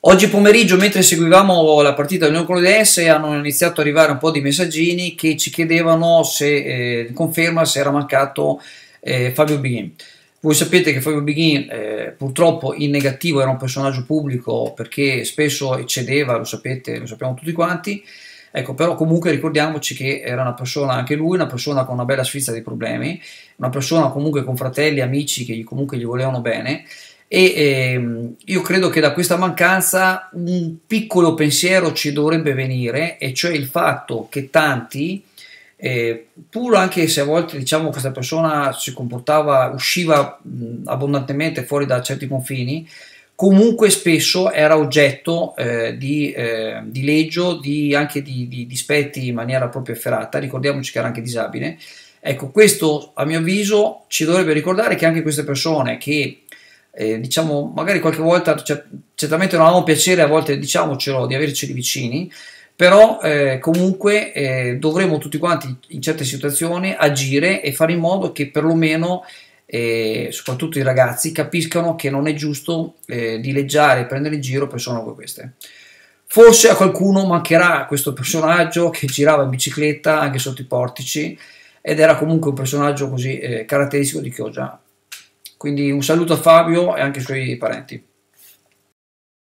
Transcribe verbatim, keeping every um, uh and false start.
Oggi pomeriggio, mentre seguivamo la partita del Neocolense, hanno iniziato ad arrivare un po' di messaggini che ci chiedevano se eh, conferma se era mancato eh, Fabio Bighin. Voi sapete che Fabio Bighin eh, purtroppo in negativo era un personaggio pubblico perché spesso eccedeva, lo sapete, lo sappiamo tutti quanti. Ecco, però comunque ricordiamoci che era una persona, anche lui, una persona con una bella sfilza di problemi, una persona comunque con fratelli, amici che gli, comunque gli volevano bene. E ehm, io credo che da questa mancanza un piccolo pensiero ci dovrebbe venire, e cioè il fatto che tanti, eh, pur anche se a volte diciamo questa persona si comportava, usciva mh, abbondantemente fuori da certi confini, comunque spesso era oggetto eh, di, eh, di leggio, di, anche di, di dispetti in maniera proprio efferata. Ricordiamoci che era anche disabile. Ecco, questo a mio avviso ci dovrebbe ricordare che anche queste persone che eh, diciamo magari qualche volta cioè, certamente non avevamo piacere, a volte diciamocelo, di averceli vicini, però eh, comunque eh, dovremo tutti quanti in certe situazioni agire e fare in modo che perlomeno eh, soprattutto i ragazzi capiscano che non è giusto eh, dileggiare e prendere in giro persone come queste. Forse a qualcuno mancherà questo personaggio che girava in bicicletta anche sotto i portici ed era comunque un personaggio così eh, caratteristico di Chioggia. Quindi un saluto a Fabio e anche ai suoi parenti.